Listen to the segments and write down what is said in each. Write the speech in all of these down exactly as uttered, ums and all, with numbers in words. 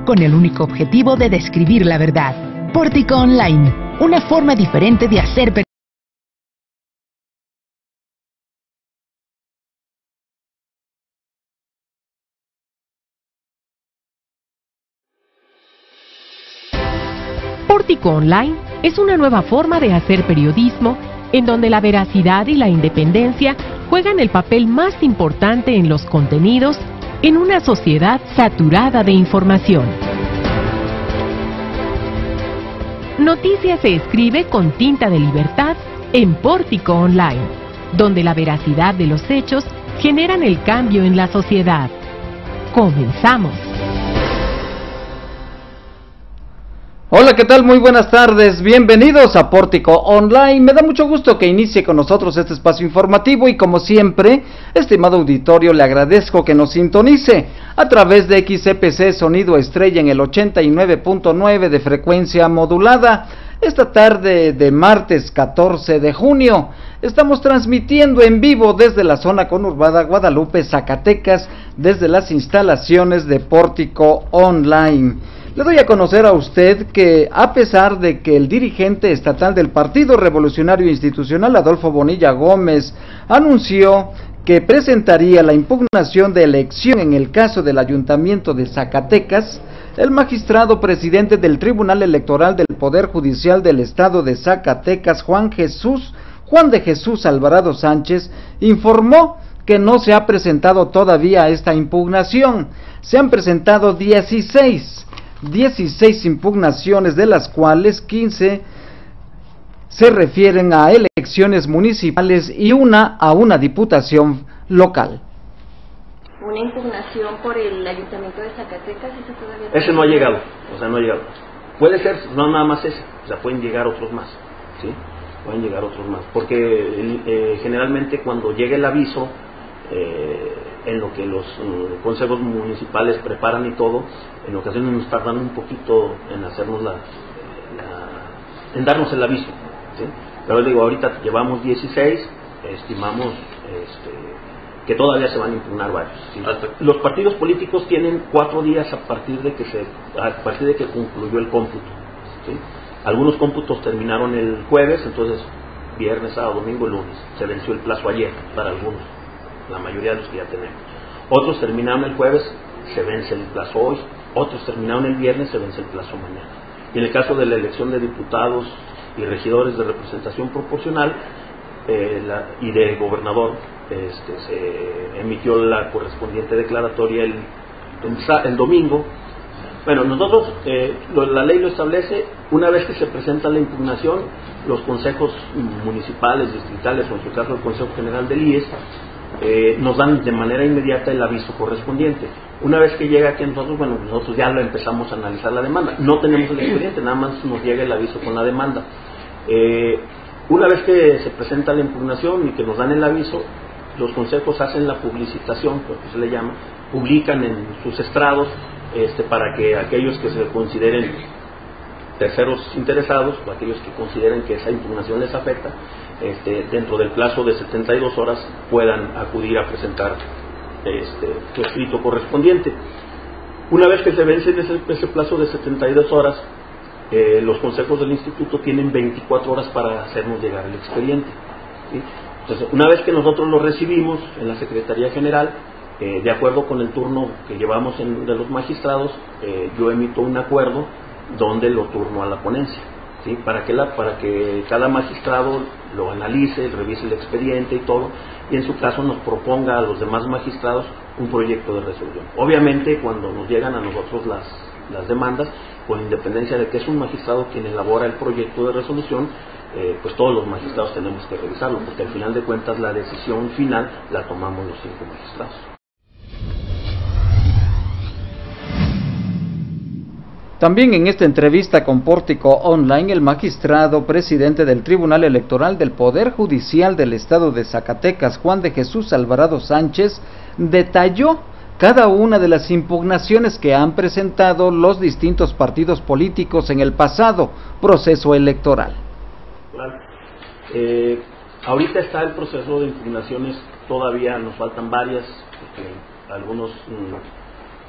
con el único objetivo de describir la verdad. Pórtico Online, una forma diferente de hacer periodismo. Pórtico Online es una nueva forma de hacer periodismo en donde la veracidad y la independencia juegan el papel más importante en los contenidos en una sociedad saturada de información. Noticia se escribe con tinta de libertad en Pórtico Online, donde la veracidad de los hechos generan el cambio en la sociedad. Comenzamos. Hola, ¿qué tal? Muy buenas tardes, bienvenidos a Pórtico Online. Me da mucho gusto que inicie con nosotros este espacio informativo y como siempre, estimado auditorio, le agradezco que nos sintonice a través de X C P C Sonido Estrella en el ochenta y nueve punto nueve de frecuencia modulada. Esta tarde de martes catorce de junio estamos transmitiendo en vivo desde la zona conurbada Guadalupe, Zacatecas, desde las instalaciones de Pórtico Online. Le doy a conocer a usted que, a pesar de que el dirigente estatal del Partido Revolucionario Institucional, Adolfo Bonilla Gómez, anunció que presentaría la impugnación de elección en el caso del Ayuntamiento de Zacatecas, el magistrado presidente del Tribunal Electoral del Poder Judicial del Estado de Zacatecas, Juan Jesús, Juan de Jesús Alvarado Sánchez, informó que no se ha presentado todavía esta impugnación. Se han presentado dieciséis impugnaciones, de las cuales quince se refieren a elecciones municipales y una a una diputación local. Una impugnación por el Ayuntamiento de Zacatecas, ¿eso todavía? Ese no ha llegado, o sea, no ha llegado. Puede ser, no nada más ese, o sea, pueden llegar otros más, ¿sí? Pueden llegar otros más, porque eh, generalmente cuando llega el aviso, eh, en lo que los uh, consejos municipales preparan y todo, en ocasiones nos tardan un poquito en hacernos la, la en darnos el aviso, ¿sí? Pero digo, ahorita llevamos dieciséis, estimamos este, que todavía se van a impugnar varios, ¿sí? Los partidos políticos tienen cuatro días a partir de que se a partir de que concluyó el cómputo, ¿sí? Algunos cómputos terminaron el jueves, entonces viernes, sábado, domingo, lunes. Se venció el plazo ayer para algunos, la mayoría de los que ya tenemos. Otros terminaron el jueves, se vence el plazo hoy. Otros terminaron el viernes, se vence el plazo mañana. Y en el caso de la elección de diputados y regidores de representación proporcional eh, la, y de gobernador, este, se emitió la correspondiente declaratoria el, el, el domingo. Bueno, nosotros, eh, lo, la ley lo establece, una vez que se presenta la impugnación, los consejos municipales, distritales, o en su caso el Consejo General del I E S, eh, nos dan de manera inmediata el aviso correspondiente. Una vez que llega aquí a nosotros, bueno, nosotros ya lo empezamos a analizar la demanda. No tenemos el expediente, nada más nos llega el aviso con la demanda. Eh, una vez que se presenta la impugnación y que nos dan el aviso, los consejos hacen la publicitación, lo que se le llama, publican en sus estrados, Este, para que aquellos que se consideren terceros interesados o aquellos que consideren que esa impugnación les afecta, este, dentro del plazo de setenta y dos horas puedan acudir a presentar este, su escrito correspondiente. Una vez que se vence ese, ese plazo de setenta y dos horas, eh, los consejos del instituto tienen veinticuatro horas para hacernos llegar el expediente, ¿sí? Entonces, una vez que nosotros lo recibimos en la Secretaría General, Eh, de acuerdo con el turno que llevamos en, de los magistrados, eh, yo emito un acuerdo donde lo turno a la ponencia, ¿sí? Para que, la, para que cada magistrado lo analice, revise el expediente y todo, y en su caso nos proponga a los demás magistrados un proyecto de resolución. Obviamente, cuando nos llegan a nosotros las, las demandas, con independencia de que es un magistrado quien elabora el proyecto de resolución, eh, pues todos los magistrados tenemos que revisarlo, porque al final de cuentas la decisión final la tomamos los cinco magistrados. También en esta entrevista con Pórtico Online, el magistrado presidente del Tribunal Electoral del Poder Judicial del Estado de Zacatecas, Juan de Jesús Alvarado Sánchez, detalló cada una de las impugnaciones que han presentado los distintos partidos políticos en el pasado proceso electoral. Claro. Eh, ahorita está el proceso de impugnaciones, todavía nos faltan varias, porque algunos mmm,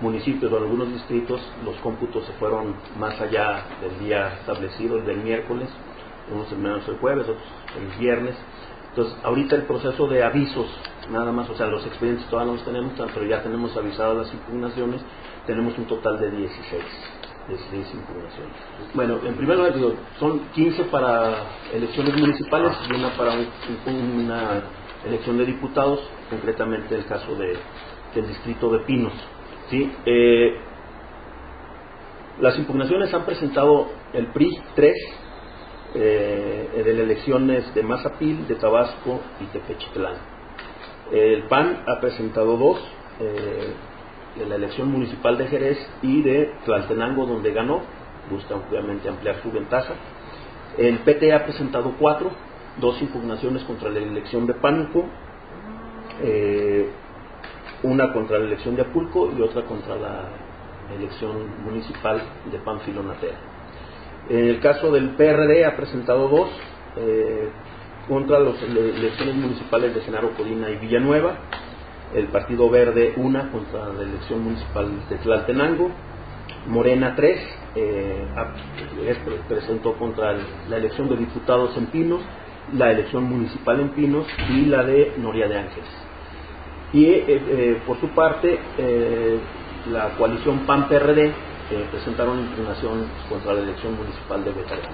municipios o en algunos distritos los cómputos se fueron más allá del día establecido, el del miércoles, unos terminaron el jueves, otros el viernes. Entonces, ahorita el proceso de avisos, nada más, o sea, los expedientes todavía no los tenemos, pero ya tenemos avisadas las impugnaciones, tenemos un total de dieciséis, dieciséis impugnaciones. Bueno, en primer lugar, digo, son quince para elecciones municipales y una para un, un, una elección de diputados, concretamente el caso de, del distrito de Pinos. ¿Sí? Eh, las impugnaciones han presentado el P R I tres, Eh, de las elecciones de Mazapil, de Tabasco y Tepechitlán. El P A N ha presentado dos, eh, de la elección municipal de Jerez y de Tlaltenango, donde ganó, busca obviamente ampliar su ventaja. El P T ha presentado cuatro, dos impugnaciones contra la elección de Pánuco, eh, una contra la elección de Apulco y otra contra la elección municipal de Pánfilo Natera. En el caso del P R D ha presentado dos, eh, contra las elecciones municipales de Genaro Codina y Villanueva. El Partido Verde una contra la elección municipal de Tlaltenango. Morena tres, eh, presentó contra la elección de diputados en Pinos, la elección municipal en Pinos y la de Noria de Ángeles. Y eh, eh, por su parte, eh, la coalición P A N P R D Eh, presentaron impugnación contra la elección municipal de Betariano.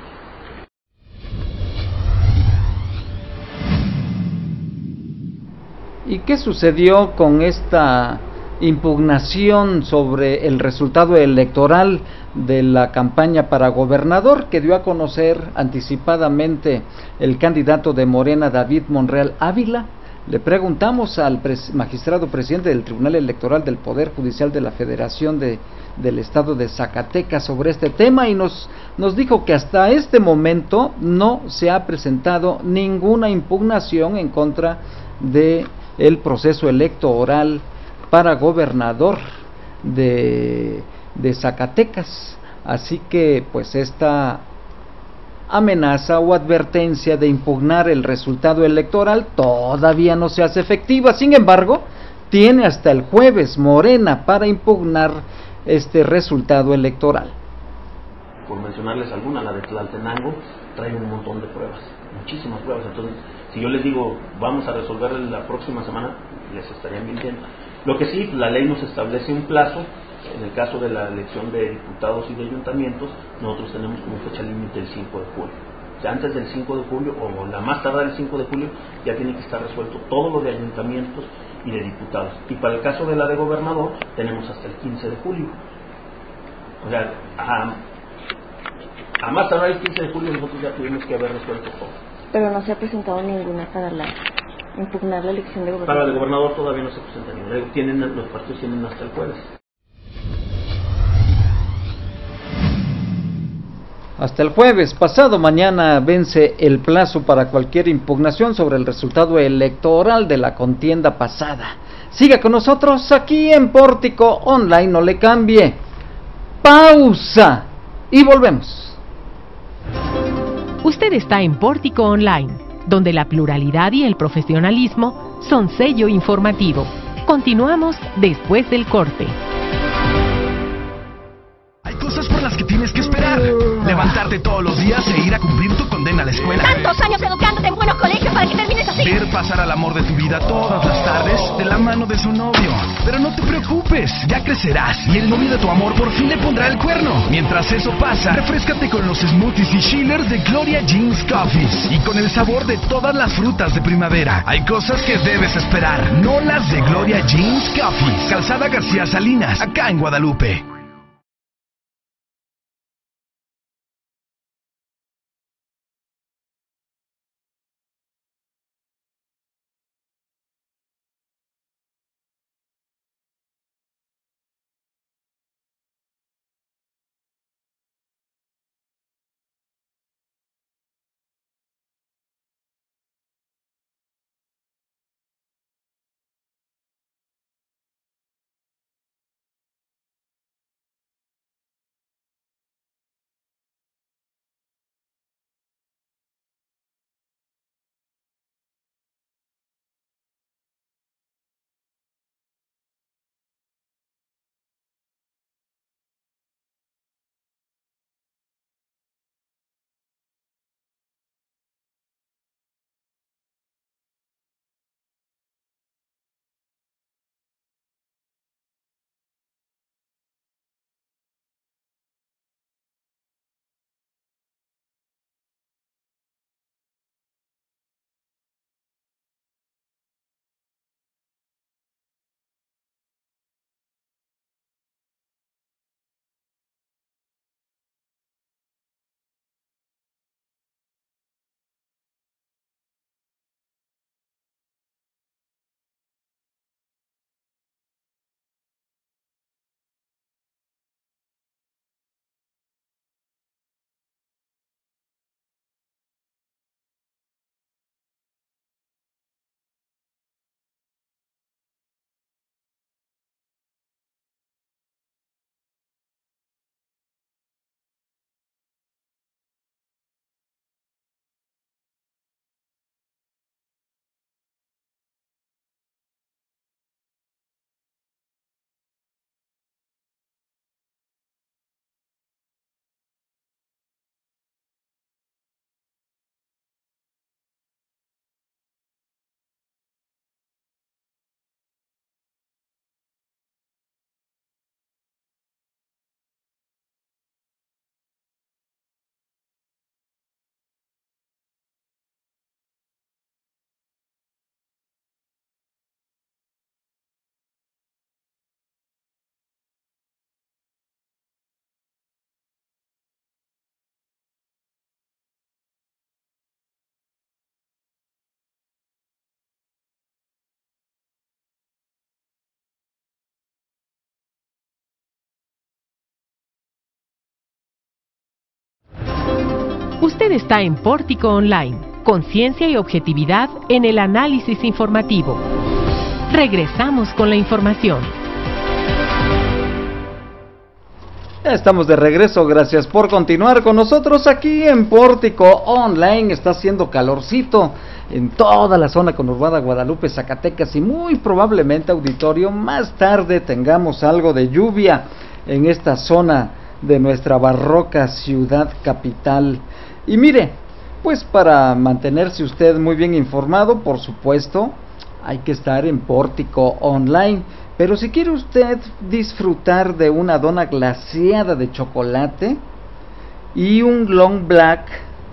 ¿Y qué sucedió con esta impugnación sobre el resultado electoral de la campaña para gobernador que dio a conocer anticipadamente el candidato de Morena, David Monreal Ávila? Le preguntamos al pres magistrado presidente del Tribunal Electoral del Poder Judicial de la Federación de, del Estado de Zacatecas sobre este tema y nos, nos dijo que hasta este momento no se ha presentado ninguna impugnación en contra de el proceso electoral para gobernador de, de Zacatecas. Así que pues esta amenaza o advertencia de impugnar el resultado electoral todavía no se hace efectiva. Sin embargo, tiene hasta el jueves Morena para impugnar este resultado electoral. Por mencionarles alguna, la de Tlaltenango trae un montón de pruebas, muchísimas pruebas. Entonces, si yo les digo vamos a resolver la próxima semana, les estarían mintiendo. Lo que sí, la ley nos establece un plazo. En el caso de la elección de diputados y de ayuntamientos, nosotros tenemos como fecha límite el cinco de julio. O sea, antes del cinco de julio, o la más tarde del cinco de julio, ya tiene que estar resuelto todo lo de ayuntamientos y de diputados. Y para el caso de la de gobernador, tenemos hasta el quince de julio. O sea, a, a más tardar el quince de julio, nosotros ya tuvimos que haber resuelto todo. Pero no se ha presentado ninguna para la impugnar la elección de gobernador. Para el gobernador todavía no se presenta ninguna. Tienen, los partidos tienen hasta el jueves. Hasta el jueves, pasado mañana vence el plazo para cualquier impugnación sobre el resultado electoral de la contienda pasada. Siga con nosotros aquí en Pórtico Online, no le cambie. Pausa y volvemos. Usted está en Pórtico Online, donde la pluralidad y el profesionalismo son sello informativo. Continuamos después del corte. Hay cosas por las que tienes que esperar. Levantarte todos los días e ir a cumplir tu condena a la escuela. Tantos años educándote en buenos colegios para que termines así. Ver pasar al amor de tu vida todas las tardes de la mano de su novio. Pero no te preocupes, ya crecerás y el novio de tu amor por fin le pondrá el cuerno. Mientras eso pasa, refréscate con los smoothies y chillers de Gloria Jeans Coffees y con el sabor de todas las frutas de primavera. Hay cosas que debes esperar, no las de Gloria Jeans Coffees. Calzada García Salinas, acá en Guadalupe. Usted está en Pórtico Online, conciencia y objetividad en el análisis informativo. Regresamos con la información. Ya estamos de regreso, gracias por continuar con nosotros aquí en Pórtico Online. Está haciendo calorcito en toda la zona conurbada Guadalupe, Zacatecas, y muy probablemente, auditorio, más tarde tengamos algo de lluvia en esta zona de nuestra barroca ciudad capital. Y mire, pues para mantenerse usted muy bien informado, por supuesto, hay que estar en Pórtico Online. Pero si quiere usted disfrutar de una dona glaseada de chocolate y un long black,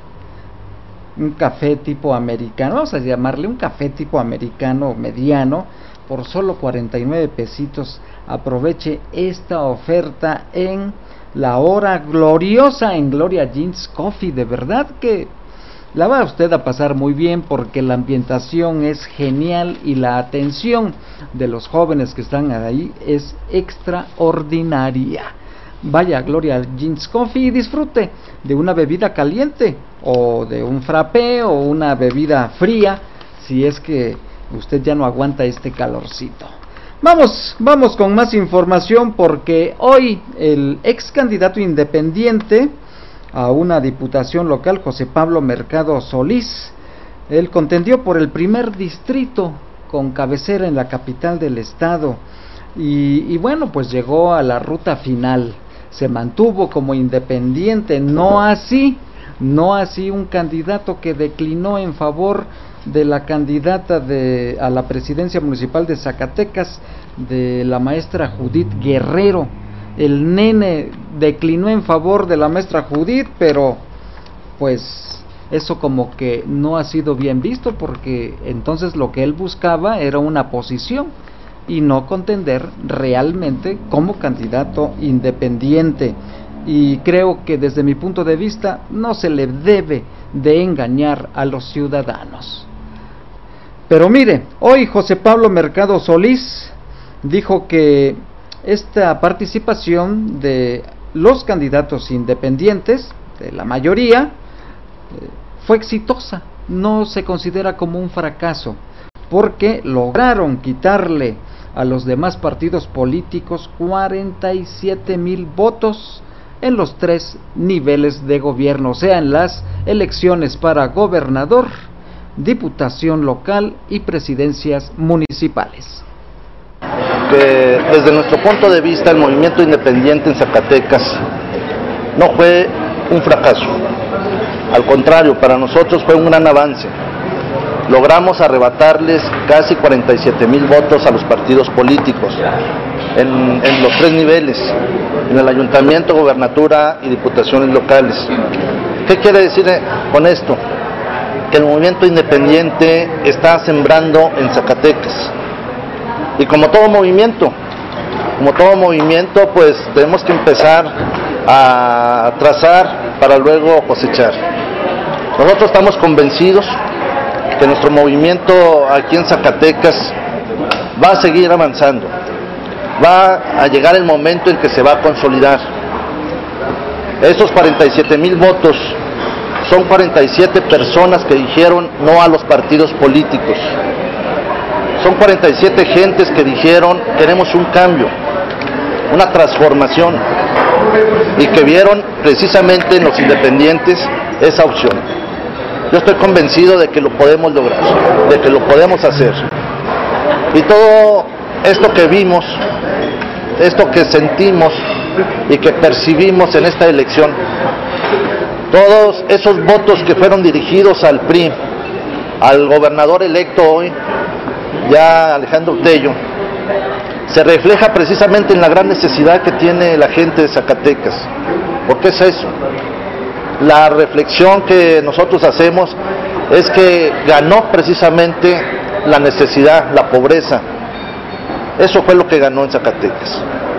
un café tipo americano, vamos a llamarle un café tipo americano mediano, por solo cuarenta y nueve pesitos, aproveche esta oferta en la hora gloriosa en Gloria Jeans Coffee. De verdad que la va usted a pasar muy bien, porque la ambientación es genial y la atención de los jóvenes que están ahí es extraordinaria. Vaya a Gloria Jeans Coffee y disfrute de una bebida caliente o de un frappé o una bebida fría, si es que usted ya no aguanta este calorcito. Vamos, vamos con más información, porque hoy el ex candidato independiente a una diputación local, José Pablo Mercado Solís, él contendió por el primer distrito con cabecera en la capital del estado y, y bueno, pues llegó a la ruta final, se mantuvo como independiente, no así, no así un candidato que declinó en favor de la candidata de, a la presidencia municipal de Zacatecas, de la maestra Judith Guerrero. El nene declinó en favor de la maestra Judith, pero pues eso como que no ha sido bien visto, porque entonces lo que él buscaba era una posición y no contender realmente como candidato independiente. Y creo que desde mi punto de vista no se le debe de engañar a los ciudadanos. Pero mire, hoy José Pablo Mercado Solís dijo que esta participación de los candidatos independientes, de la mayoría, eh, fue exitosa, no se considera como un fracaso, porque lograron quitarle a los demás partidos políticos cuarenta y siete mil votos en los tres niveles de gobierno, o sea, en las elecciones para gobernador, diputación local y presidencias municipales. Que desde nuestro punto de vista el movimiento independiente en Zacatecas no fue un fracaso, al contrario, para nosotros fue un gran avance. Logramos arrebatarles casi cuarenta y siete mil votos a los partidos políticos en, en los tres niveles, en el ayuntamiento, gobernatura y diputaciones locales. ¿Qué quiere decir con esto? Que el movimiento independiente está sembrando en Zacatecas. Y como todo movimiento, como todo movimiento, pues tenemos que empezar a trazar para luego cosechar. Nosotros estamos convencidos que nuestro movimiento aquí en Zacatecas va a seguir avanzando. Va a llegar el momento en que se va a consolidar. Esos cuarenta y siete mil votos son cuarenta y siete personas que dijeron no a los partidos políticos. Son cuarenta y siete gentes que dijeron queremos un cambio, una transformación, y que vieron precisamente en los independientes esa opción. Yo estoy convencido de que lo podemos lograr, de que lo podemos hacer. Y todo esto que vimos, esto que sentimos y que percibimos en esta elección, todos esos votos que fueron dirigidos al P R I, al gobernador electo hoy, ya Alejandro Tello, se refleja precisamente en la gran necesidad que tiene la gente de Zacatecas. ¿Por qué es eso? La reflexión que nosotros hacemos es que ganó precisamente la necesidad, la pobreza. Eso fue lo que ganó en Zacatecas.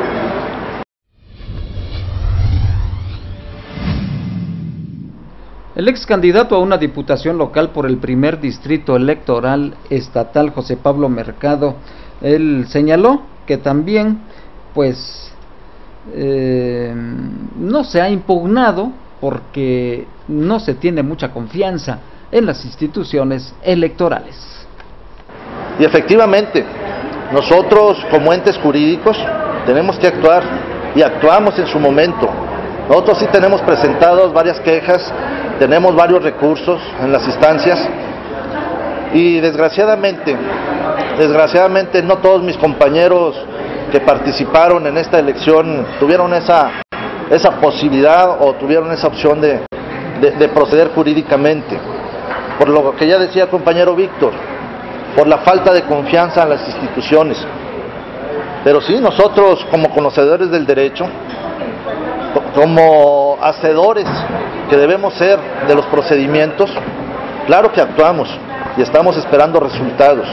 El ex candidato a una diputación local por el primer distrito electoral estatal, José Pablo Mercado, él señaló que también, pues, eh, no se ha impugnado porque no se tiene mucha confianza en las instituciones electorales. Y efectivamente, nosotros como entes jurídicos tenemos que actuar y actuamos en su momento. Nosotros sí tenemos presentados varias quejas, tenemos varios recursos en las instancias y desgraciadamente, desgraciadamente no todos mis compañeros que participaron en esta elección tuvieron esa, esa posibilidad o tuvieron esa opción de, de, de proceder jurídicamente. Por lo que ya decía el compañero Víctor, por la falta de confianza en las instituciones. Pero sí, nosotros como conocedores del derecho, como hacedores que debemos ser de los procedimientos, claro que actuamos y estamos esperando resultados.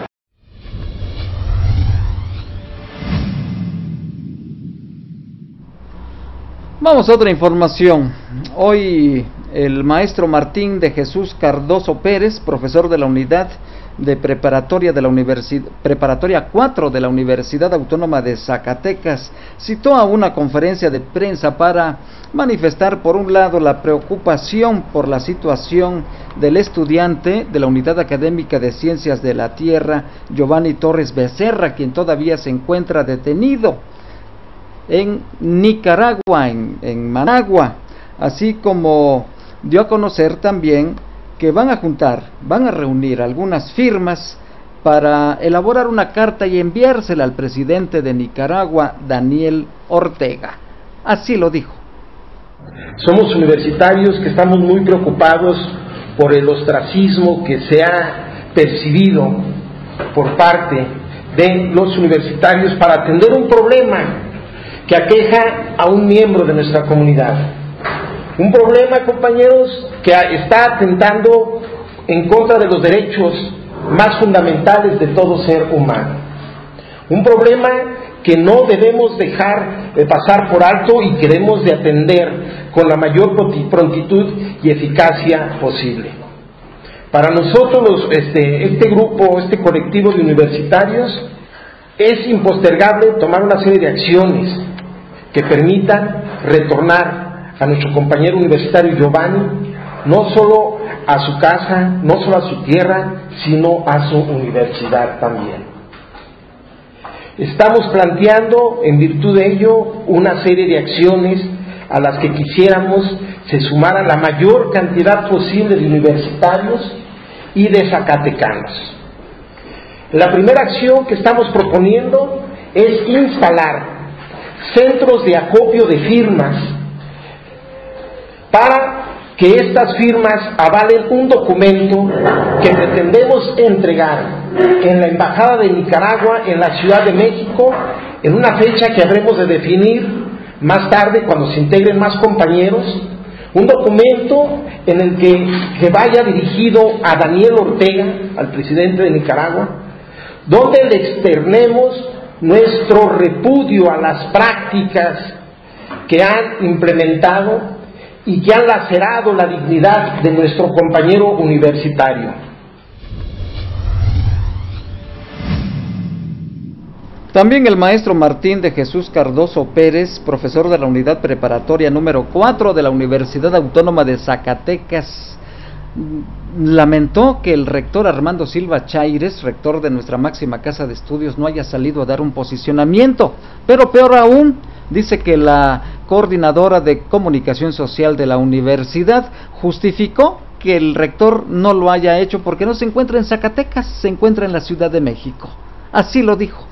Vamos a otra información. Hoy el maestro Martín de Jesús Cardoso Pérez, profesor de la unidad de preparatoria de la Universidad Preparatoria cuatro de la Universidad Autónoma de Zacatecas, citó a una conferencia de prensa para manifestar por un lado la preocupación por la situación del estudiante de la Unidad Académica de Ciencias de la Tierra, Giovanni Torres Becerra, quien todavía se encuentra detenido en Nicaragua, en, en Managua, así como dio a conocer también que van a juntar, van a reunir algunas firmas para elaborar una carta y enviársela al presidente de Nicaragua, Daniel Ortega. Así lo dijo. Somos universitarios que estamos muy preocupados por el ostracismo que se ha percibido por parte de los universitarios para atender un problema que aqueja a un miembro de nuestra comunidad. Un problema, compañeros, que está atentando en contra de los derechos más fundamentales de todo ser humano. Un problema que no debemos dejar de pasar por alto y que debemos de atender con la mayor prontitud y eficacia posible. Para nosotros, los, este, este grupo, este colectivo de universitarios, es impostergable tomar una serie de acciones que permitan retornar a nuestro compañero universitario Giovanni, no solo a su casa, no solo a su tierra, sino a su universidad también. Estamos planteando, en virtud de ello, una serie de acciones a las que quisiéramos se sumara la mayor cantidad posible de universitarios y de zacatecanos. La primera acción que estamos proponiendo es instalar centros de acopio de firmas para que estas firmas avalen un documento que pretendemos entregar en la Embajada de Nicaragua en la Ciudad de México en una fecha que habremos de definir más tarde cuando se integren más compañeros, un documento en el que, que vaya dirigido a Daniel Ortega, al presidente de Nicaragua, donde le externemos nuestro repudio a las prácticas que han implementado y que han lacerado la dignidad de nuestro compañero universitario. También el maestro Martín de Jesús Cardoso Pérez, profesor de la unidad preparatoria número cuatro de la Universidad Autónoma de Zacatecas, lamentó que el rector Armando Silva Chaires, rector de nuestra máxima casa de estudios, no haya salido a dar un posicionamiento, pero peor aún, dice que la coordinadora de comunicación social de la universidad justificó que el rector no lo haya hecho porque no se encuentra en Zacatecas, se encuentra en la Ciudad de México. Así lo dijo.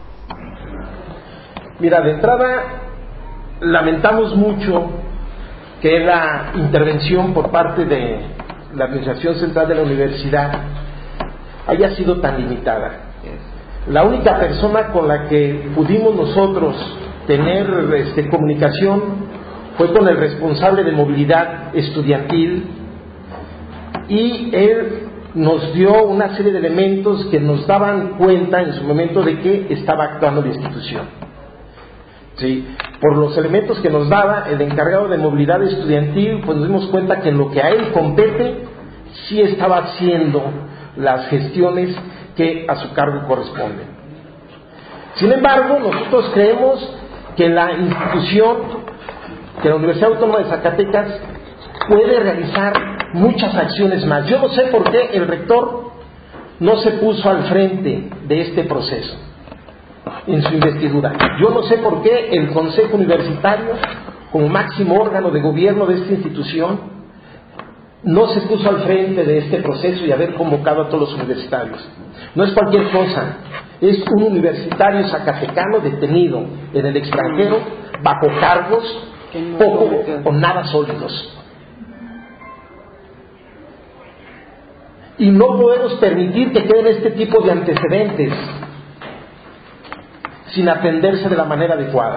Mira, de entrada, lamentamos mucho que la intervención por parte de la Administración Central de la Universidad haya sido tan limitada. La única persona con la que pudimos nosotros tener este, comunicación fue con el responsable de movilidad estudiantil y él nos dio una serie de elementos que nos daban cuenta en su momento de que estaba actuando la institución. Sí, por los elementos que nos daba el encargado de movilidad estudiantil, pues nos dimos cuenta que en lo que a él compete sí estaba haciendo las gestiones que a su cargo corresponden. Sin embargo, nosotros creemos que la institución, que la Universidad Autónoma de Zacatecas puede realizar muchas acciones más. Yo no sé por qué el rector no se puso al frente de este proceso en su investidura. Yo no sé por qué el Consejo Universitario, como máximo órgano de gobierno de esta institución, no se puso al frente de este proceso y haber convocado a todos los universitarios. No es cualquier cosa, es un universitario zacatecano detenido en el extranjero bajo cargos poco o nada sólidos. Y no podemos permitir que queden este tipo de antecedentes sin atenderse de la manera adecuada.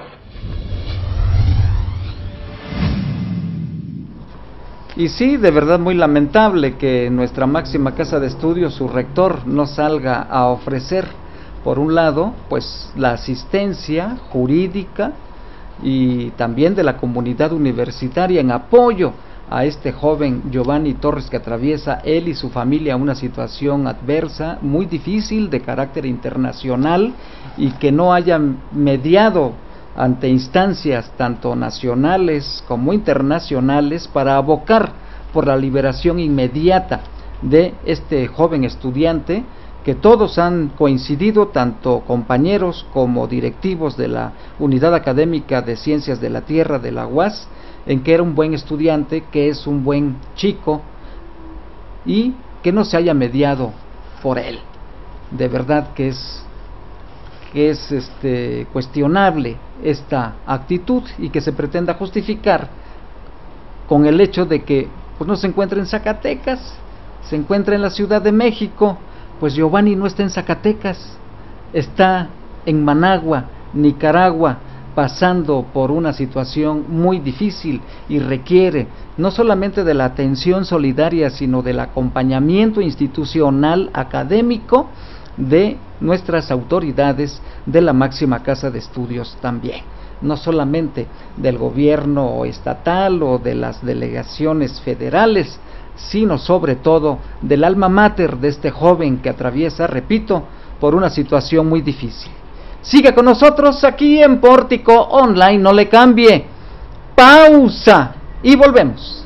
Y sí, de verdad muy lamentable que nuestra máxima casa de estudios, su rector, no salga a ofrecer, por un lado, pues la asistencia jurídica y también de la comunidad universitaria en apoyo a este joven Giovanni Torres, que atraviesa él y su familia una situación adversa, muy difícil, de carácter internacional, y que no haya mediado ante instancias tanto nacionales como internacionales para abocar por la liberación inmediata de este joven estudiante, que todos han coincidido, tanto compañeros como directivos de la Unidad Académica de Ciencias de la Tierra de la U A S, en que era un buen estudiante, que es un buen chico, y que no se haya mediado por él. De verdad que es que es este cuestionable esta actitud, y que se pretenda justificar con el hecho de que pues no se encuentra en Zacatecas, se encuentra en la Ciudad de México. Pues Giovanni no está en Zacatecas, está en Managua, Nicaragua, pasando por una situación muy difícil, y requiere no solamente de la atención solidaria, sino del acompañamiento institucional, académico, de nuestras autoridades, de la máxima casa de estudios también, no solamente del gobierno estatal o de las delegaciones federales, sino sobre todo del alma mater de este joven que atraviesa, repito, por una situación muy difícil. Siga con nosotros aquí en Pórtico Online, no le cambie. Pausa y volvemos.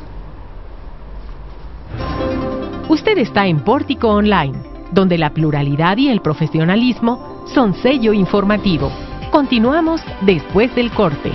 Usted está en Pórtico Online, donde la pluralidad y el profesionalismo son sello informativo. Continuamos después del corte.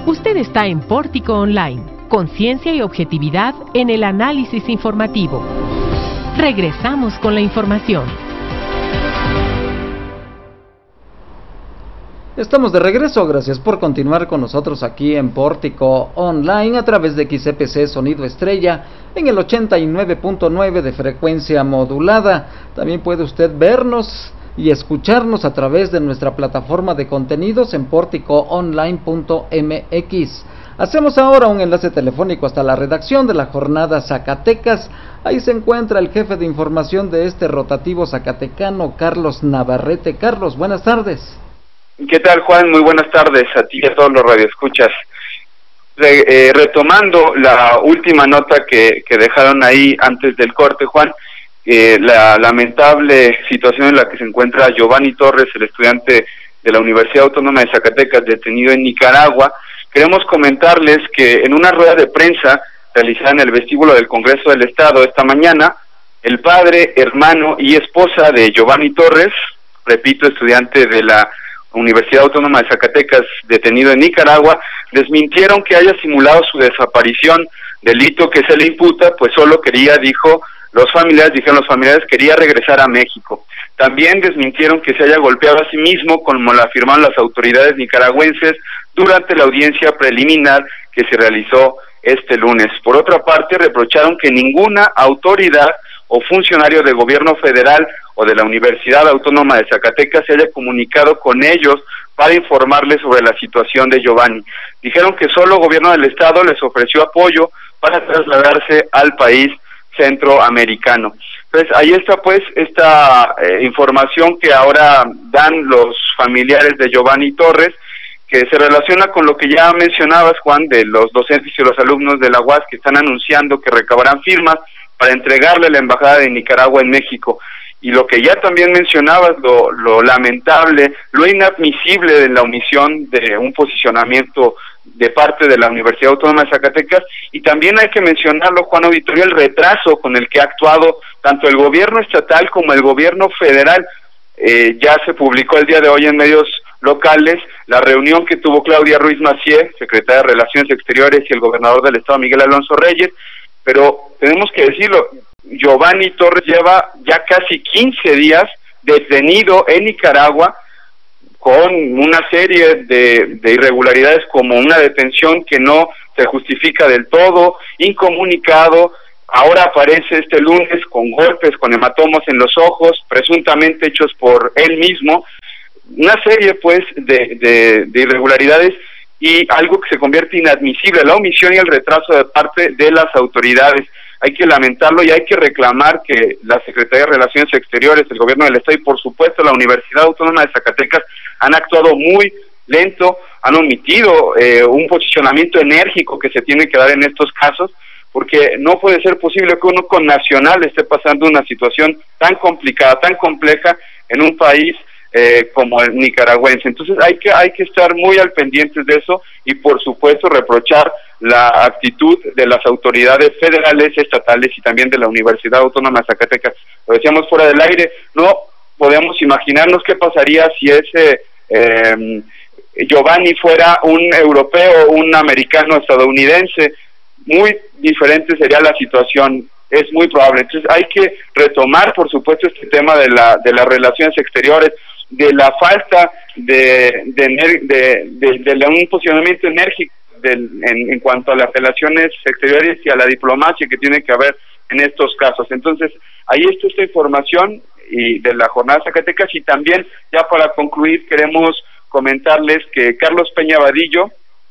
Usted está en Pórtico Online, conciencia y objetividad en el análisis informativo. Regresamos con la información. Estamos de regreso, gracias por continuar con nosotros aquí en Pórtico Online a través de X E P C Sonido Estrella en el ochenta y nueve punto nueve de frecuencia modulada. También puede usted vernos y escucharnos a través de nuestra plataforma de contenidos en pórtico online punto m x. Hacemos ahora un enlace telefónico hasta la redacción de la Jornada Zacatecas. Ahí se encuentra el jefe de información de este rotativo zacatecano, Carlos Navarrete. Carlos, buenas tardes. ¿Qué tal, Juan? Muy buenas tardes a ti y a todos los radioescuchas. Re, eh, retomando la última nota que, que dejaron ahí antes del corte, Juan, eh, la lamentable situación en la que se encuentra Giovanni Torres, el estudiante de la Universidad Autónoma de Zacatecas, detenido en Nicaragua. Queremos comentarles que en una rueda de prensa realizada en el vestíbulo del Congreso del Estado esta mañana, el padre, hermano y esposa de Giovanni Torres, repito, estudiante de la Universidad Autónoma de Zacatecas, detenido en Nicaragua, desmintieron que haya simulado su desaparición, delito que se le imputa, pues solo quería, dijo los familiares, dijeron los familiares, quería regresar a México. También desmintieron que se haya golpeado a sí mismo, como lo afirmaron las autoridades nicaragüenses durante la audiencia preliminar que se realizó este lunes. Por otra parte, reprocharon que ninguna autoridad o funcionario de gobierno federal o de la Universidad Autónoma de Zacatecas se haya comunicado con ellos para informarles sobre la situación de Giovanni. Dijeron que solo el gobierno del estado les ofreció apoyo para trasladarse al país centroamericano. Entonces, ahí está pues esta eh, información que ahora dan los familiares de Giovanni Torres, que se relaciona con lo que ya mencionabas, Juan, de los docentes y los alumnos de la U A S que están anunciando que recabarán firmas para entregarle a la Embajada de Nicaragua en México. Y lo que ya también mencionabas, lo, lo lamentable, lo inadmisible de la omisión de un posicionamiento de parte de la Universidad Autónoma de Zacatecas, y también hay que mencionarlo, Juan Auditorio, el retraso con el que ha actuado tanto el gobierno estatal como el gobierno federal. Eh, ya se publicó el día de hoy en medios locales la reunión que tuvo Claudia Ruiz Massieu, secretaria de Relaciones Exteriores, y el gobernador del estado, Miguel Alonso Reyes, pero tenemos que decirlo, Giovanni Torres lleva ya casi quince días detenido en Nicaragua con una serie de, de irregularidades, como una detención que no se justifica del todo, incomunicado. Ahora aparece este lunes con golpes, con hematomas en los ojos, presuntamente hechos por él mismo. Una serie pues de, de, de irregularidades y algo que se convierte inadmisible, la omisión y el retraso de parte de las autoridades. Hay que lamentarlo y hay que reclamar que la Secretaría de Relaciones Exteriores, el Gobierno del Estado y por supuesto la Universidad Autónoma de Zacatecas han actuado muy lento, han omitido eh, un posicionamiento enérgico que se tiene que dar en estos casos, porque no puede ser posible que uno con nacional esté pasando una situación tan complicada, tan compleja en un país eh, como el nicaragüense. Entonces hay que hay que estar muy al pendientes de eso y por supuesto reprochar la actitud de las autoridades federales, estatales y también de la Universidad Autónoma de Zacatecas. Lo decíamos fuera del aire, no podemos imaginarnos qué pasaría si ese eh, Giovanni fuera un europeo, un americano estadounidense. Muy diferente sería la situación, es muy probable. Entonces hay que retomar, por supuesto, este tema de la de las relaciones exteriores, de la falta de de, de, de, de, de un posicionamiento enérgico del, en, en cuanto a las relaciones exteriores y a la diplomacia que tiene que haber en estos casos. Entonces, ahí está esta información y de la Jornada Zacatecas, y también, ya para concluir, queremos comentarles que Carlos Peña Vadillo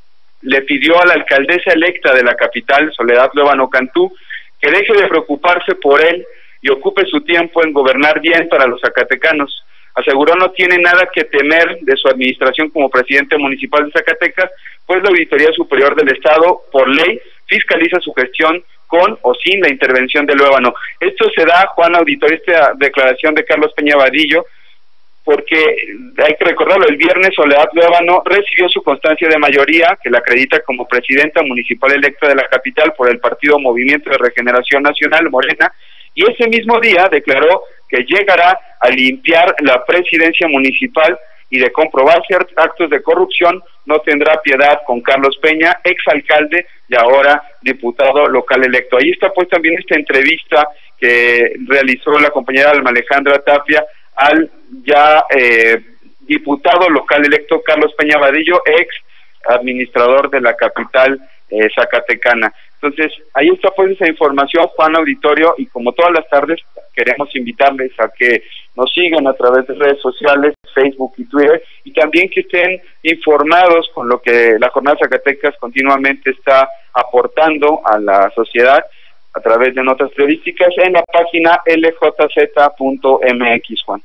le pidió a la alcaldesa electa de la capital, Soledad Luevano Cantú, que deje de preocuparse por él y ocupe su tiempo en gobernar bien para los zacatecanos. Aseguró no tiene nada que temer de su administración como presidente municipal de Zacatecas, pues la Auditoría Superior del Estado, por ley, fiscaliza su gestión con o sin la intervención de Luevano. Esto se da, Juan Auditorio, esta declaración de Carlos Peña Vadillo, porque hay que recordarlo, el viernes Soledad Luevano recibió su constancia de mayoría, que la acredita como presidenta municipal electa de la capital por el partido Movimiento de Regeneración Nacional, Morena, y ese mismo día declaró que llegará a limpiar la presidencia municipal y de comprobar ciertos actos de corrupción, no tendrá piedad con Carlos Peña, exalcalde y ahora diputado local electo. Ahí está pues también esta entrevista que realizó la compañera Alma Alejandra Tapia al ya eh, diputado local electo Carlos Peña Vadillo, ex administrador de la capital eh, zacatecana. Entonces, ahí está pues esa información, Juan Auditorio, y como todas las tardes queremos invitarles a que nos sigan a través de redes sociales, Facebook y Twitter, y también que estén informados con lo que la Jornada Zacatecas continuamente está aportando a la sociedad a través de notas periodísticas en la página l j z punto m x, Juan.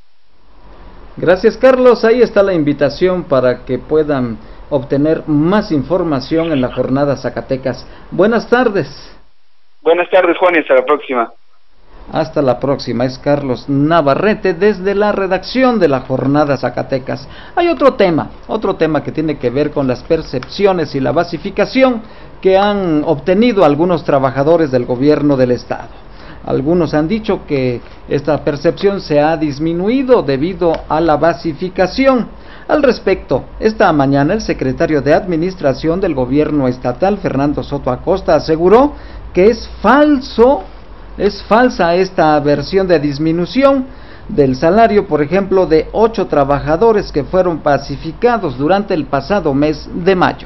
Gracias, Carlos. Ahí está la invitación para que puedan obtener más información en la Jornada Zacatecas. Buenas tardes. Buenas tardes, Juan, y hasta la próxima. Hasta la próxima. Es Carlos Navarrete desde la redacción de la Jornada Zacatecas. Hay otro tema, otro tema que tiene que ver con las percepciones y la basificación que han obtenido algunos trabajadores del gobierno del estado. Algunos han dicho que esta percepción se ha disminuido debido a la basificación. Al respecto, esta mañana el secretario de Administración del Gobierno Estatal, Fernando Soto Acosta, aseguró que es falso, es falsa esta versión de disminución del salario, por ejemplo, de ocho trabajadores que fueron basificados durante el pasado mes de mayo.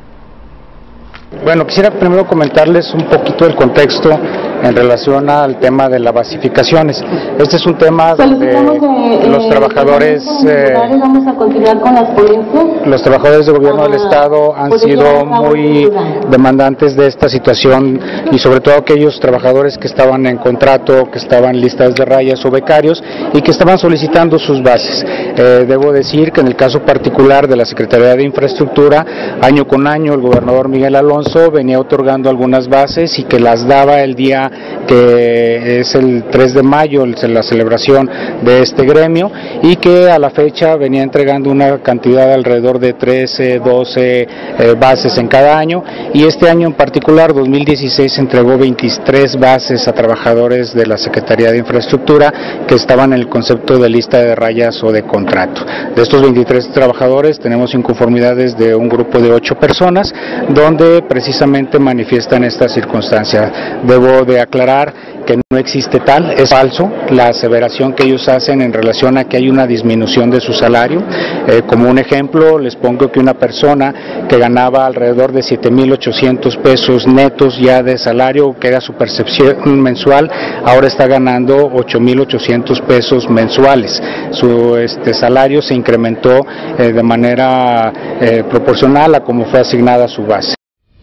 Bueno, quisiera primero comentarles un poquito el contexto en relación al tema de las basificaciones. Este es un tema donde los trabajadores, eh, vamos a continuar con las ponencias. Los trabajadores del gobierno del estado han sido muy demandantes de esta situación, y sobre todo aquellos trabajadores que estaban en contrato, que estaban en listas de rayas o becarios y que estaban solicitando sus bases. Eh, debo decir que en el caso particular de la Secretaría de Infraestructura, año con año el gobernador Miguel Alonso venía otorgando algunas bases y que las daba el día que es el tres de mayo, la celebración de este gremio, y que a la fecha venía entregando una cantidad de alrededor de trece, doce eh, bases en cada año, y este año en particular, dos mil dieciséis, entregó veintitrés bases a trabajadores de la Secretaría de Infraestructura que estaban en el concepto de lista de rayas o de contrato. De estos veintitrés trabajadores tenemos inconformidades de un grupo de ocho personas, donde precisamente manifiestan esta circunstancia. Debo de aclarar que no existe tal, es falso la aseveración que ellos hacen en relación a que hay una disminución de su salario. Eh, como un ejemplo, les pongo que una persona que ganaba alrededor de siete mil ochocientos pesos netos ya de salario, que era su percepción mensual, ahora está ganando ocho mil ochocientos pesos mensuales. Su este, salario se incrementó eh, de manera eh, proporcional a cómo fue asignada su base.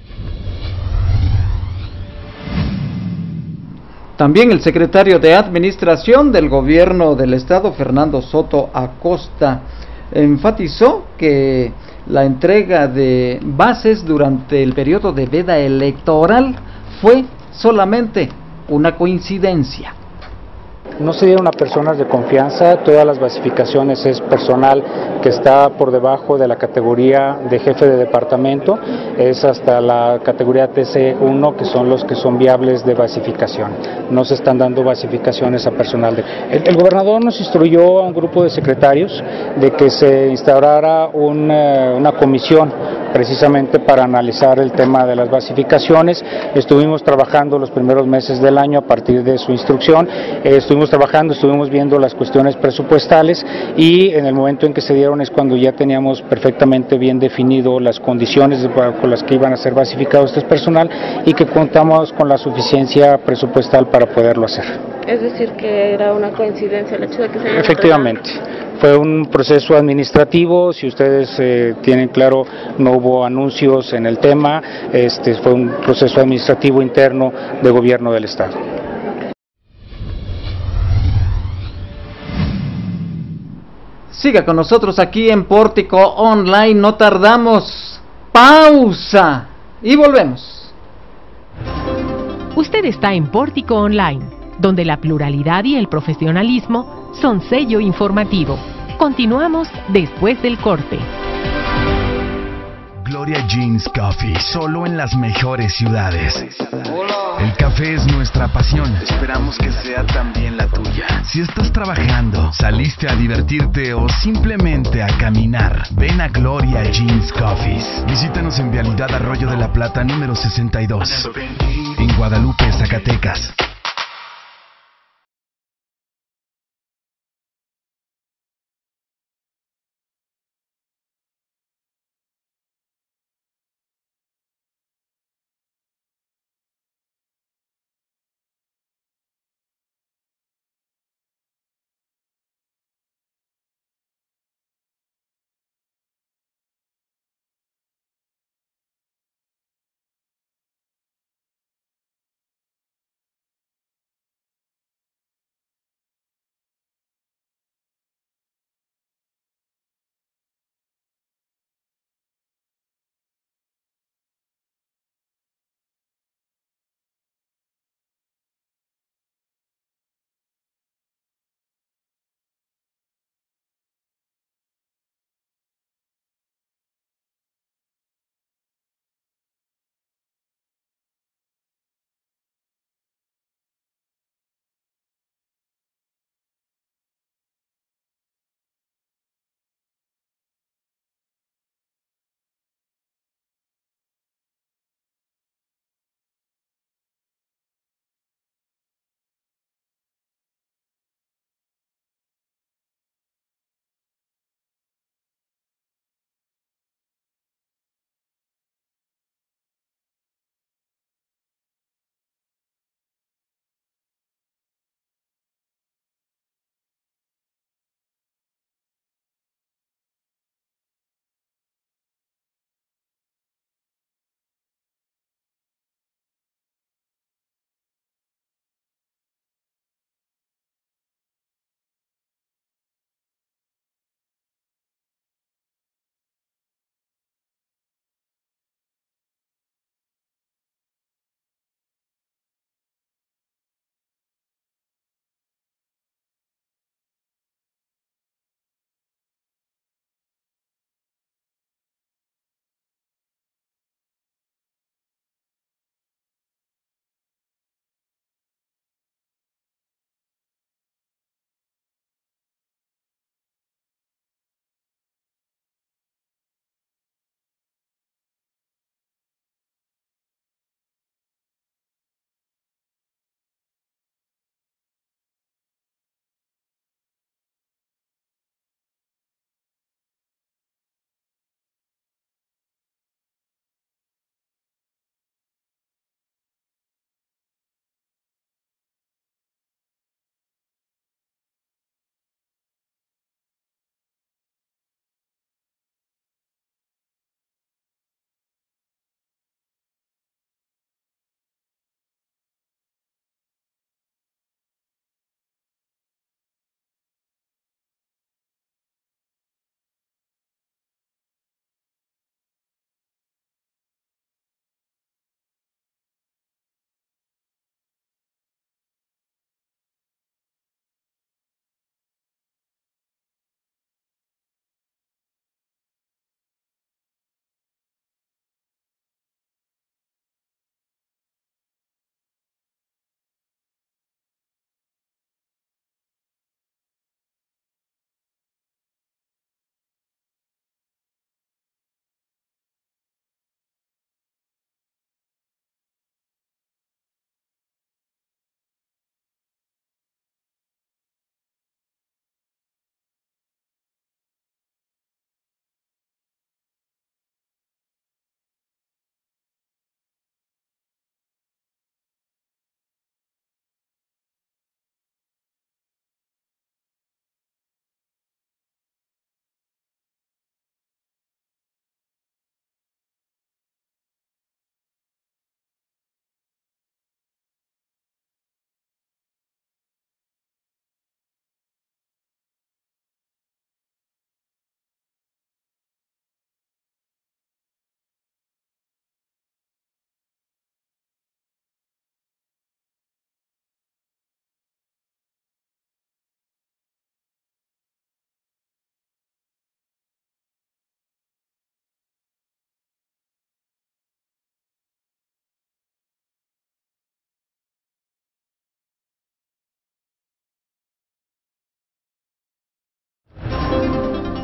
También el secretario de Administración del Gobierno del Estado, Fernando Soto Acosta, enfatizó que la entrega de bases durante el periodo de veda electoral fue solamente una coincidencia. No se dieron a personas de confianza, todas las basificaciones es personal que está por debajo de la categoría de jefe de departamento, es hasta la categoría T C uno, que son los que son viables de basificación. No se están dando basificaciones a personal. De... El, el gobernador nos instruyó a un grupo de secretarios de que se instaurara una, una comisión precisamente para analizar el tema de las basificaciones. Estuvimos trabajando los primeros meses del año a partir de su instrucción, eh, estuvimos trabajando, estuvimos viendo las cuestiones presupuestales, y en el momento en que se dieron es cuando ya teníamos perfectamente bien definido las condiciones con las que iban a ser basificados este personal y que contamos con la suficiencia presupuestal para poderlo hacer. Es decir, que era una coincidencia el hecho de que se haya... Efectivamente, fue un proceso administrativo, si ustedes eh, tienen claro, no hubo anuncios en el tema, este fue un proceso administrativo interno de gobierno del Estado. Siga con nosotros aquí en Pórtico Online, no tardamos. Pausa y volvemos. Usted está en Pórtico Online, donde la pluralidad y el profesionalismo son sello informativo. Continuamos después del corte. Gloria Gloria Jeans Coffee, solo en las mejores ciudades. El café es nuestra pasión. Esperamos que sea también la tuya. Si estás trabajando, saliste a divertirte o simplemente a caminar, ven a Gloria Jeans Coffees. Visítanos en Vialidad Arroyo de la Plata número sesenta y dos, en Guadalupe, Zacatecas.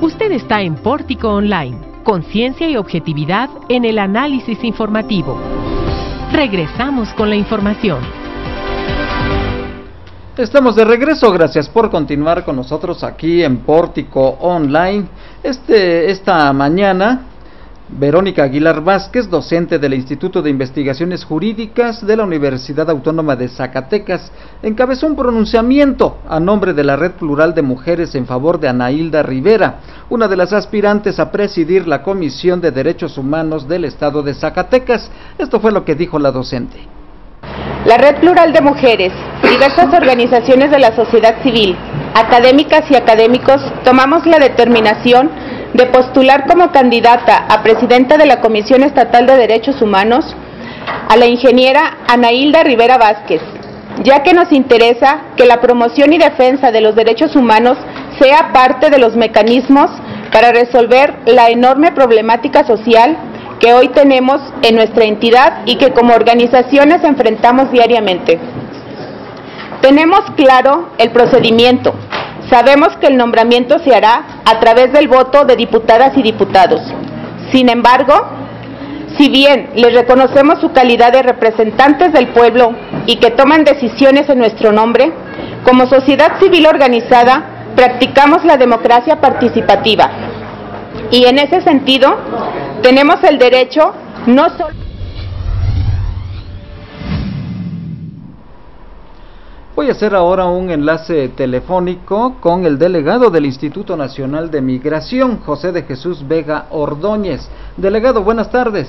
Usted está en Pórtico Online, conciencia y objetividad en el análisis informativo. Regresamos con la información. Estamos de regreso, gracias por continuar con nosotros aquí en Pórtico Online. Este, esta mañana, Verónica Aguilar Vázquez, docente del Instituto de Investigaciones Jurídicas de la Universidad Autónoma de Zacatecas, encabezó un pronunciamiento a nombre de la Red Plural de Mujeres en favor de Ana Hilda Rivera, una de las aspirantes a presidir la Comisión de Derechos Humanos del Estado de Zacatecas. Esto fue lo que dijo la docente. La Red Plural de Mujeres, diversas organizaciones de la sociedad civil, académicas y académicos, tomamos la determinación de postular como candidata a presidenta de la Comisión Estatal de Derechos Humanos a la ingeniera Ana Hilda Rivera Vázquez, ya que nos interesa que la promoción y defensa de los derechos humanos sea parte de los mecanismos para resolver la enorme problemática social que hoy tenemos en nuestra entidad y que como organizaciones enfrentamos diariamente. Tenemos claro el procedimiento. Sabemos que el nombramiento se hará a través del voto de diputadas y diputados. Sin embargo, si bien les reconocemos su calidad de representantes del pueblo y que toman decisiones en nuestro nombre, como sociedad civil organizada, practicamos la democracia participativa. Y en ese sentido, tenemos el derecho no solo... Voy a hacer ahora un enlace telefónico con el delegado del Instituto Nacional de Migración, José de Jesús Vega Ordóñez. Delegado, buenas tardes.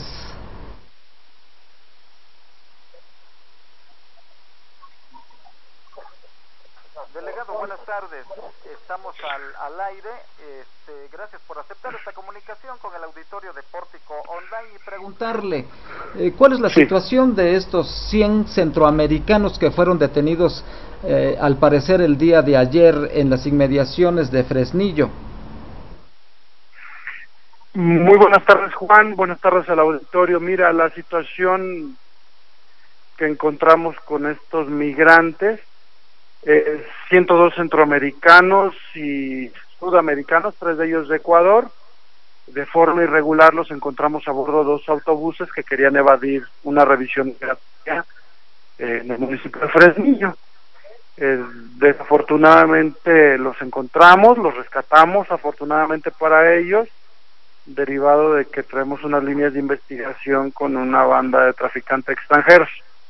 Delegado, buenas tardes. Estamos al, al aire. Este, gracias por aceptar esta comunicación con el auditorio de Pórtico Online y preguntarle eh, cuál es la sí. situación de estos cien centroamericanos que fueron detenidos eh, al parecer el día de ayer en las inmediaciones de Fresnillo. Muy buenas tardes, Juan. Buenas tardes al auditorio. Mira, la situación que encontramos con estos migrantes, eh, ciento dos centroamericanos y sudamericanos, tres de ellos de Ecuador. De forma irregular los encontramos a bordo de dos autobuses que querían evadir una revisión migratoria eh, en el municipio de Fresnillo. Eh, desafortunadamente los encontramos, los rescatamos, afortunadamente para ellos, derivado de que traemos unas líneas de investigación con una banda de traficantes extranjeros.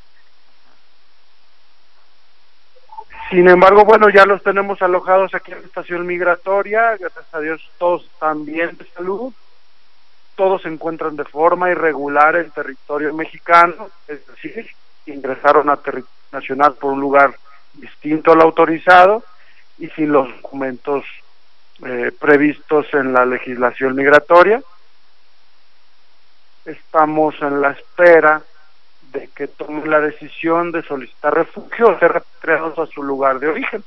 Sin embargo, bueno, ya los tenemos alojados aquí en la estación migratoria, gracias a Dios todos están bien de salud, todos se encuentran de forma irregular en territorio mexicano, es decir, ingresaron a territorio nacional por un lugar distinto al autorizado y sin los documentos eh, previstos en la legislación migratoria. Estamos en la espera de que tomen la decisión de solicitar refugio o ser repatriados a su lugar de origen.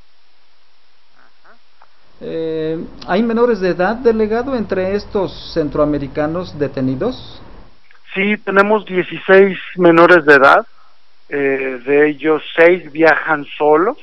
Eh, ¿Hay menores de edad, delegado, entre estos centroamericanos detenidos? Sí, tenemos dieciséis menores de edad, eh, de ellos seis viajan solos.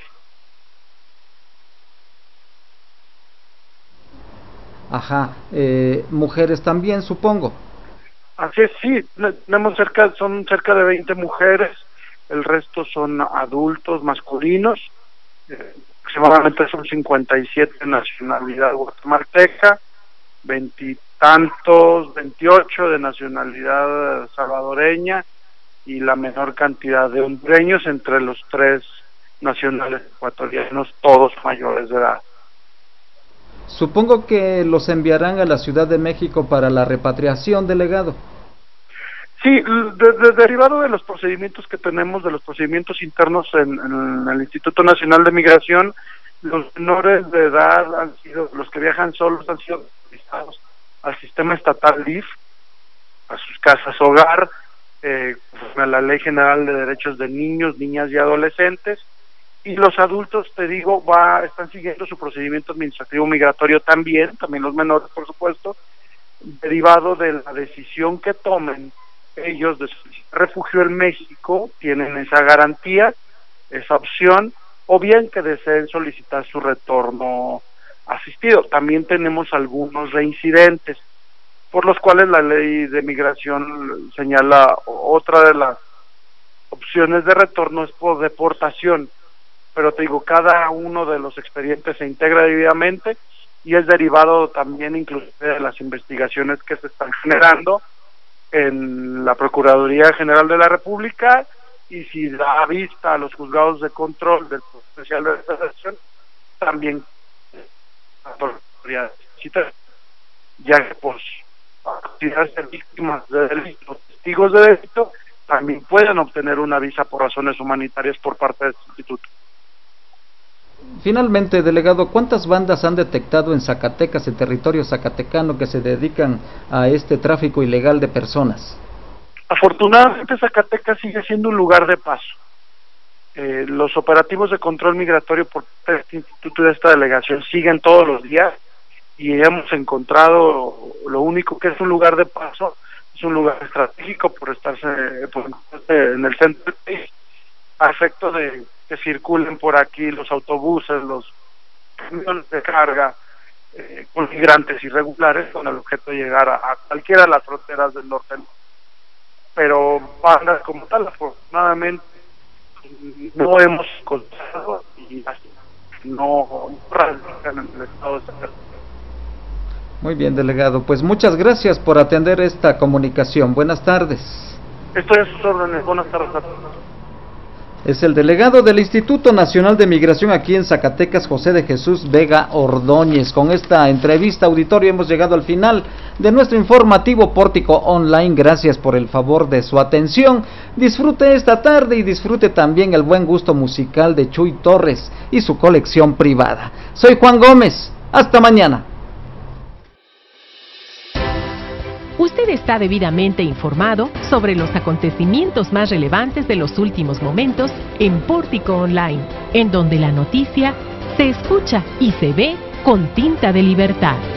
Ajá, eh, mujeres también, supongo. Así es, sí, tenemos cerca, son cerca de veinte mujeres, el resto son adultos masculinos, eh, aproximadamente son cincuenta y siete de nacionalidad guatemalteca, veintitantos, veintiocho de nacionalidad salvadoreña y la menor cantidad de hondureños entre los tres nacionales ecuatorianos, todos mayores de edad. Supongo que los enviarán a la Ciudad de México para la repatriación, delegado. Sí, de, de, derivado de los procedimientos que tenemos, de los procedimientos internos en, en el Instituto Nacional de Migración, los menores de edad han sido, los que viajan solos han sido autorizados al sistema estatal L I F, a sus casas hogar, eh, a la Ley General de Derechos de Niños, Niñas y Adolescentes. Y los adultos, te digo, va están siguiendo su procedimiento administrativo migratorio también, también los menores, por supuesto, derivado de la decisión que tomen ellos de solicitar refugio en México, tienen esa garantía, esa opción, o bien que deseen solicitar su retorno asistido. También tenemos algunos reincidentes, por los cuales la ley de migración señala otra de las opciones de retorno es por deportación, pero te digo, cada uno de los expedientes se integra debidamente y es derivado también inclusive de las investigaciones que se están generando en la Procuraduría General de la República, y si da vista a los juzgados de control del Especial de Detención, también la Procuraduría ya que por considerarse víctimas de delitos, testigos de delito, también pueden obtener una visa por razones humanitarias por parte de este instituto. Finalmente, delegado, ¿cuántas bandas han detectado en Zacatecas, en territorio zacatecano, que se dedican a este tráfico ilegal de personas? Afortunadamente, Zacatecas sigue siendo un lugar de paso. Eh, los operativos de control migratorio por parte de este instituto y de esta delegación siguen todos los días, y hemos encontrado lo único que es un lugar de paso, es un lugar estratégico por estarse por en el centro del país, a efecto de que circulen por aquí los autobuses, los camiones de carga eh, con migrantes irregulares, con el objeto de llegar a, a cualquiera de las fronteras del norte. Pero bandas como tal, afortunadamente, no hemos encontrado y así no radican en el estado de Zacatecas. Muy bien, delegado, pues muchas gracias por atender esta comunicación. Buenas tardes. Estoy a sus órdenes. Buenas tardes a todos. Es el delegado del Instituto Nacional de Migración aquí en Zacatecas, José de Jesús Vega Ordóñez. Con esta entrevista, auditorio, hemos llegado al final de nuestro informativo Pórtico Online. Gracias por el favor de su atención. Disfrute esta tarde y disfrute también el buen gusto musical de Chuy Torres y su colección privada. Soy Juan Gómez. Hasta mañana. Usted está debidamente informado sobre los acontecimientos más relevantes de los últimos momentos en Pórtico Online, en donde la noticia se escucha y se ve con tinta de libertad.